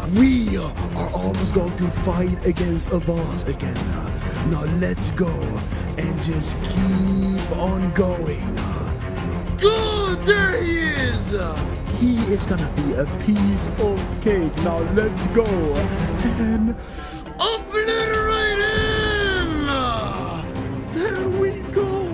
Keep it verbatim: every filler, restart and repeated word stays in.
We are almost going to fight against a boss again. Now let's go and just keep on going. Good, there he is. He is gonna be a piece of cake. Now let's go and